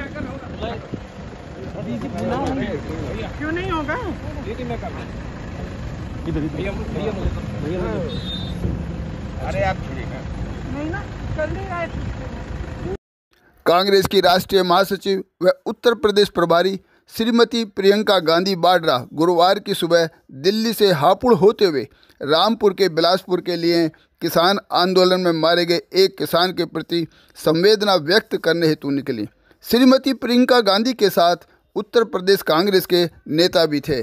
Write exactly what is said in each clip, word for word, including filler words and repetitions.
क्यों नहीं होगा? अरे आप नहीं ना, कर ले रहा है। कांग्रेस की राष्ट्रीय महासचिव व उत्तर प्रदेश प्रभारी श्रीमती प्रियंका गांधी वाड्रा गुरुवार की सुबह दिल्ली से हापुड़ होते हुए रामपुर के बिलासपुर के लिए किसान आंदोलन में मारे गए एक किसान के प्रति संवेदना व्यक्त करने हेतु निकली। श्रीमती प्रियंका गांधी के साथ उत्तर प्रदेश कांग्रेस के नेता भी थे।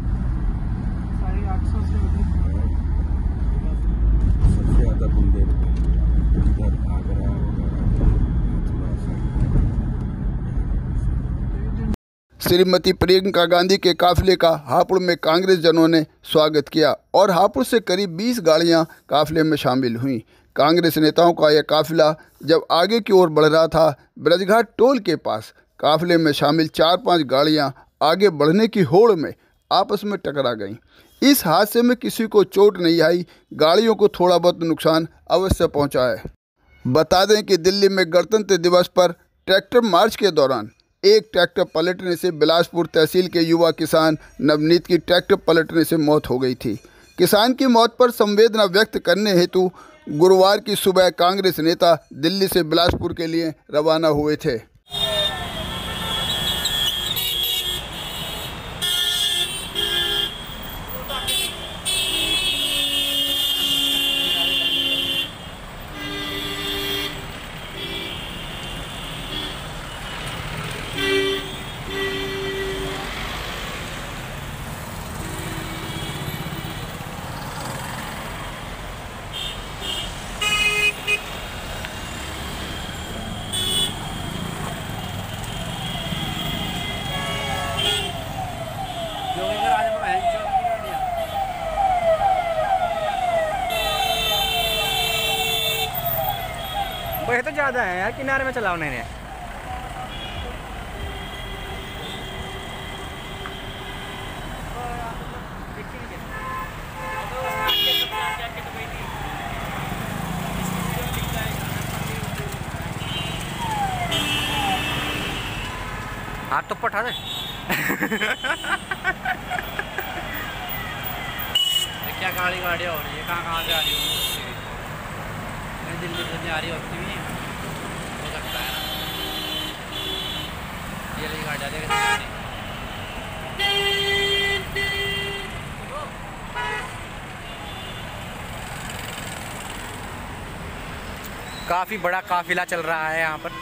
श्रीमती प्रियंका गांधी के काफिले का हापुड़ में कांग्रेस जनों ने स्वागत किया और हापुड़ से करीब बीस गाड़ियां काफिले में शामिल हुईं। कांग्रेस नेताओं का यह काफिला जब आगे की ओर बढ़ रहा था, ब्रजघाट टोल के पास काफिले में शामिल चार पांच गाड़ियां आगे बढ़ने की होड़ में आपस में टकरा गईं। इस हादसे में किसी को चोट नहीं आई, गाड़ियों को थोड़ा बहुत नुकसान अवश्य पहुंचा है। बता दें कि दिल्ली में गणतंत्र दिवस पर ट्रैक्टर मार्च के दौरान एक ट्रैक्टर पलटने से बिलासपुर तहसील के युवा किसान नवनीत की ट्रैक्टर पलटने से मौत हो गई थी। किसान की मौत पर संवेदना व्यक्त करने हेतु गुरुवार की सुबह कांग्रेस नेता दिल्ली से बिलासपुर के लिए रवाना हुए थे। वही तो ज्यादा है यार, किनारे में चलाओ। नहीं हाथ तो पठा दे। क्या गाड़ी गाड़ी हो रही है, कहाँ कहाँ से आ रही है? दिल्ली से आ रही होती भी हो सकता है ना, ये रही गाड़ी आ रही। काफी बड़ा काफिला चल रहा है यहाँ पर।